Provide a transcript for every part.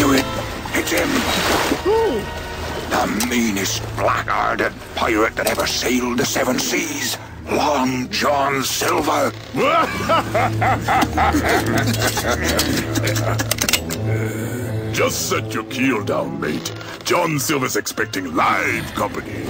do it. It's him. Who? The meanest, black-hearted pirate that ever sailed the seven seas. Long John Silver. Just set your keel down, mate. John Silver's expecting live company.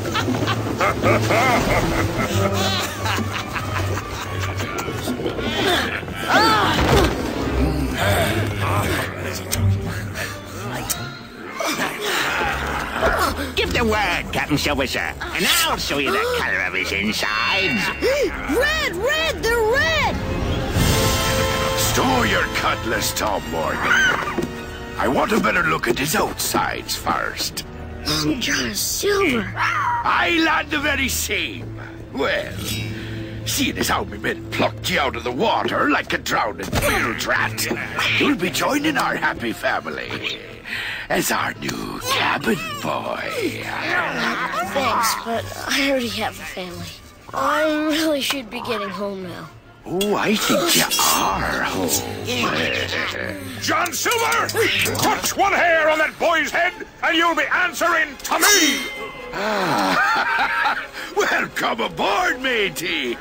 Give the word, Captain Silver, sir, and I'll show you the color of his insides. Red! Red! They're red! Store your cutlass, Tom Morgan. I want a better look at his outsides first. Long John Silver. I land the very same. Well, seeing as how me men plucked you out of the water like a drowned field rat, you'll be joining our happy family as our new cabin boy. Thanks, but I already have a family. I really should be getting home now. Oh, I think you are home. John Silver! Touch one hair on that boy's head, and you'll be answering to me! Welcome aboard, matey!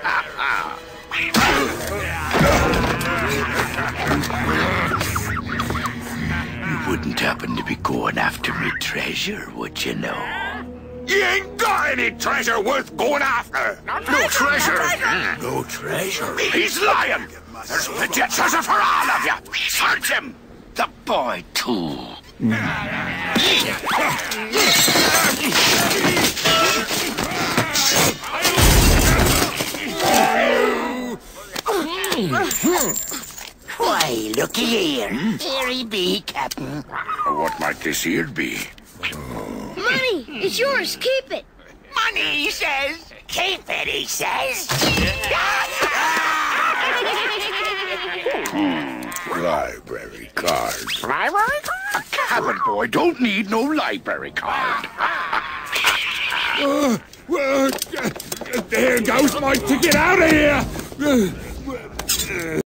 You wouldn't happen to be going after me treasure, would you know? You ain't got any treasure worth going after! No treasure! No treasure? He's lying! There's plenty of treasure for all of you! Search him! The boy, too. Why, looky here. Here he be, Captain. What might this here be? Money! It's yours. Keep it. Money, he says. Keep it, he says. Library card. Library? A cabin boy don't need no library card. There goes my ticket out of here!